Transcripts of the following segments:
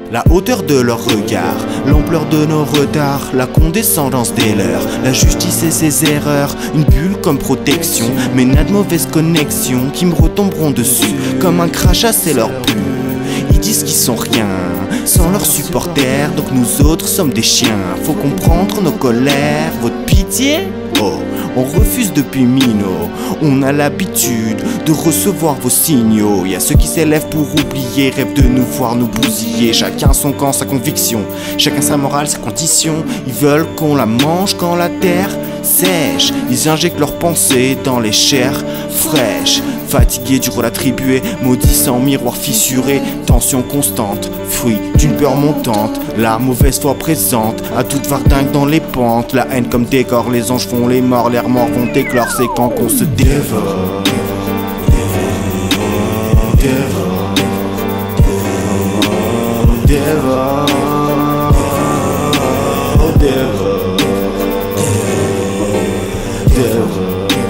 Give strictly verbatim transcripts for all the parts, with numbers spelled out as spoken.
La hauteur de leur regard, l'ampleur de nos retards, la condescendance des leurs, la justice et ses erreurs, une bulle comme protection, mais n'a de mauvaise connexion qui me retomberont dessus, comme un crachat c'est leur but. Ils disent qu'ils sont rien, sans leurs supporters, donc nous autres sommes des chiens. Faut comprendre nos colères, votre pitié? Oh, on refuse depuis Mino. On a l'habitude de recevoir vos signaux. Y'a ceux qui s'élèvent pour oublier, rêvent de nous voir nous bousiller. Chacun son camp, sa conviction, chacun sa morale, sa condition. Ils veulent qu'on la mange quand la terre sèche. Ils injectent leurs pensées dans les chairs fraîches. Fatigués du rôle attribué, maudissant miroir fissuré, tension constante, fruit d'une peur montante, la mauvaise foi présente, à toute vardingue dans les pentes, la haine comme décor, les anges font les morts, les remords vont éclore, c'est quand qu'on se dévore. Dévore, dévore, dévore, dévore, dévore.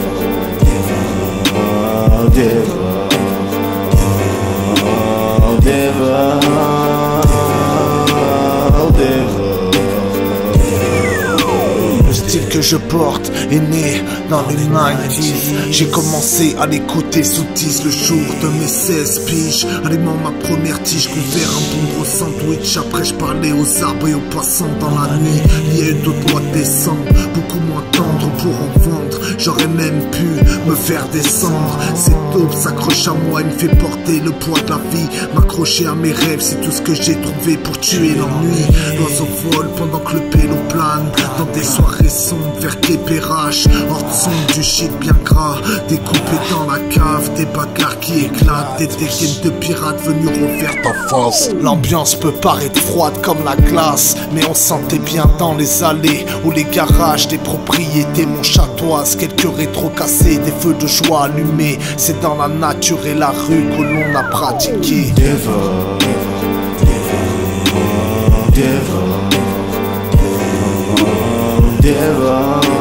Le style que je porte est né dans les quatre-vingt-dix. J'ai commencé à l'écouter sous dix le jour de mes seize piges, allumant ma première tige, couvert un bon gros sandwich. Après je parlais aux arbres et aux passants dans la nuit. Il y a eu d'autres mois de décembre, beaucoup moins tendres pour en vendre. J'aurais même pu me faire descendre. Cette aube s'accroche à moi et me fait porter le poids de la vie. M'accrocher à mes rêves, c'est tout ce que j'ai trouvé pour tuer l'ennui. L'oiseau vole pendant que le pélo plane dans des soirées sombres vers Quépérache. Hors de son du shit bien gras, découpé dans la cave, des bagarres qui éclatent, des dégaines de pirates venus refaire ta face. L'ambiance peut paraître froide comme la glace, mais on sentait bien dans les allées ou les garages des propriétés montchatoises. Quelques rétros cassés, des feux de joie allumés, c'est dans la nature et la rue que l'on a pratiqué. Dévore, dévore, dévore, dévore.